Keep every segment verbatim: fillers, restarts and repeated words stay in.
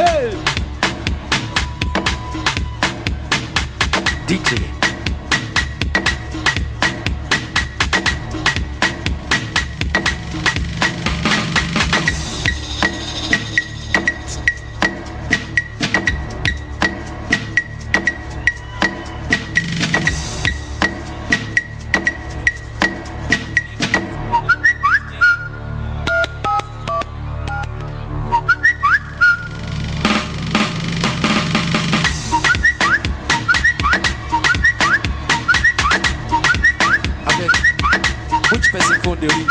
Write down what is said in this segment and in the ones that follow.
D J. Which person phone they ring?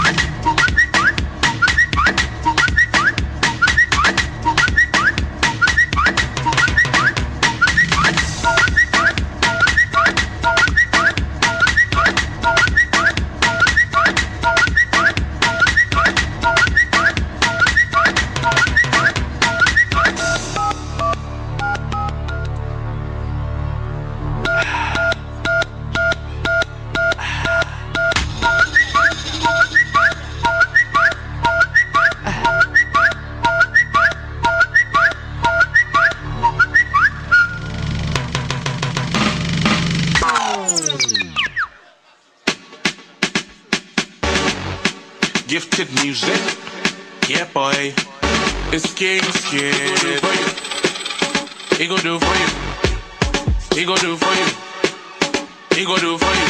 Gifted music, yeah boy, it's King Skid. He gon' do for you, he gon' do for you, he gon' do for you.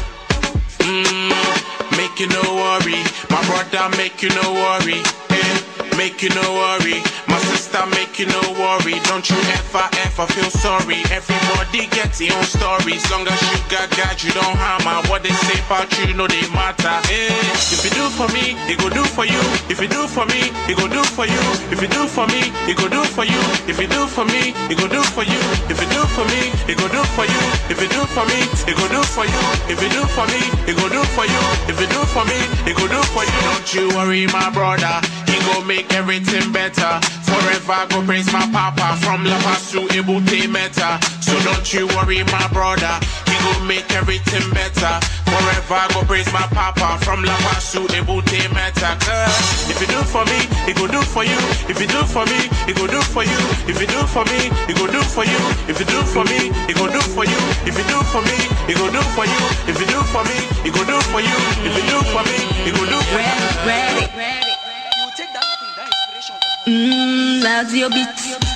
Mmm, make you no worry, my brother make you no worry, eh? Make you no worry, my sister make you no worry. Don't you ever ever feel sorry. Everybody gets their own stories. Long as you got God, you don't hammer. What they say about you, no they matter. Hey, if you do for me, he go do for you. If you do for me, he go do for you. If you do for me, he go do for you. If you do for me, he go do for you. If you do for me, he go do for you. If you do for me, he go do for you. If you do for me, he go do for you. If you do for me, he go do for you. Don't you worry, my brother. He go make everything better. Forever go praise my papa. From La Paz to Ebute Meta. So don't you worry, my brother. He go make everything better. Forever go praise my papa. From La Paz to Ebute Meta. If you do for me, he go do for you. If you do for me, he go do for you. If you do for me, he go do for you. If you do for me, he go do for you. If you do for me, he go do for you. If you do for me, he go do for you. If you do for me, he go do for you. Ready, ready. Mmm, that's your beat.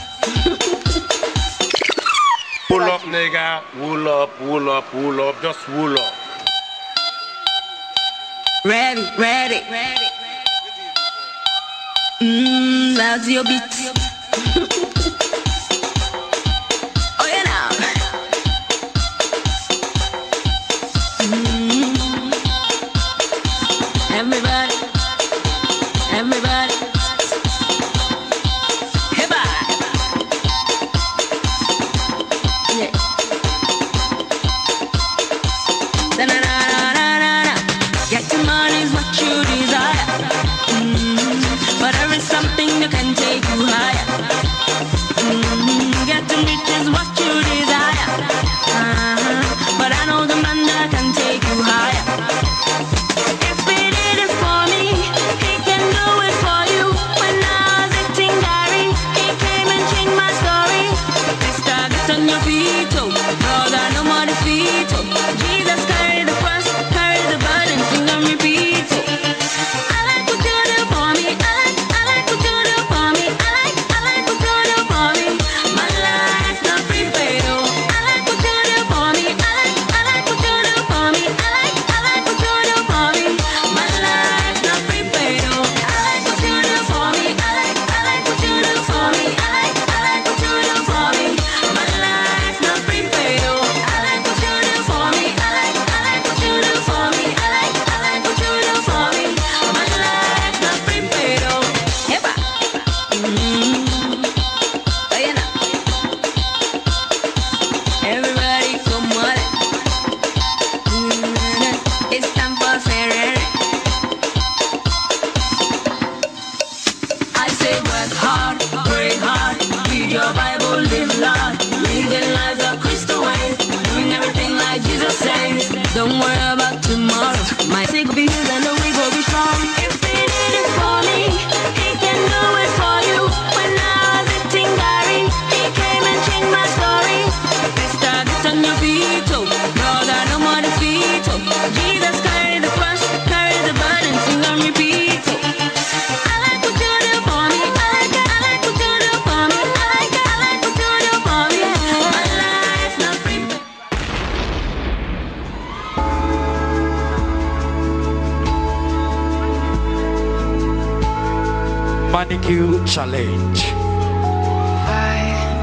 Pull up, nigga. Wool up, wool up, wool up. Just wool up. Ready, ready, ready. Mmm, that's your beat. Oh, yeah, now. Mm. Everybody, everybody. Don't worry about tomorrow. My sick be here and we go be strong. If he did it for me, he can do it for you. When I was a teen Manicure Challenge. I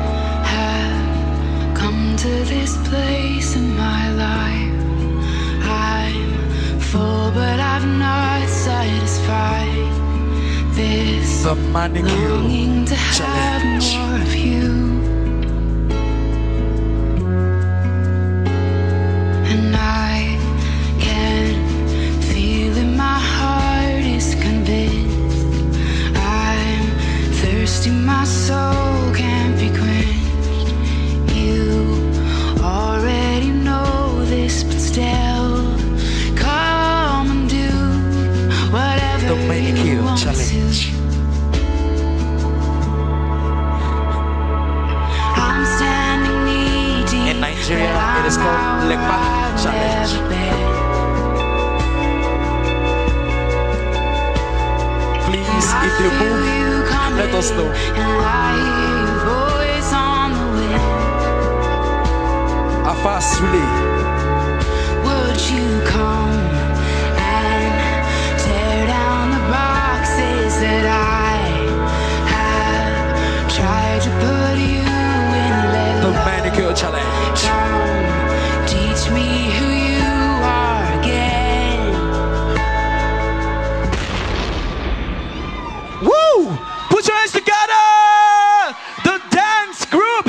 have come to this place in my life. I'm full, but I've not satisfied this The Manicure longing to have Challenge. more of you. And I can feel in my heart is convinced. I'm thirsty, my soul can't be quenched. You already know this, but still, come and do whatever The Manicure you want Challenge. to. I'm standing knee deep. In Nigeria, it is called Lekpa Challenge. Please, if you move, let us know. Afas Sule. Would you come and tear down the boxes that I have tried to put you in? The Let Manicure Challenge. come teach me who you are again. Woo! Put your hands together! The dance group!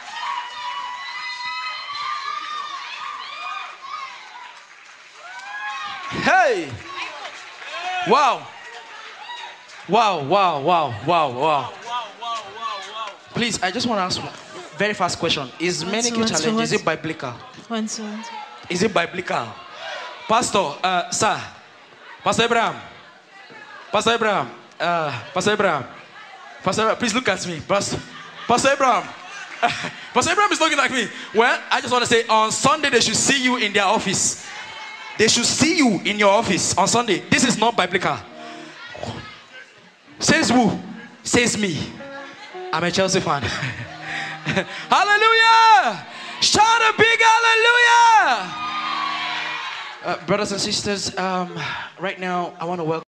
Hey! Wow! Wow, wow, wow, wow, wow. Please, I just want to ask one very fast question. Is Manicure one, two, Challenge, one. is it biblical? One, two, one, two. Is it biblical? Pastor, uh, sir, Pastor Abraham, Pastor Abraham, uh, Pastor Abraham, Pastor Abraham, please look at me. Pastor, Pastor Abraham, Pastor Abraham is looking at me. Well, I just want to say on Sunday they should see you in their office. They should see you in your office on Sunday. This is not biblical. Says who? Says me. I'm a Chelsea fan. Hallelujah! Shout a big hallelujah! Uh, brothers and sisters, um, right now I want to welcome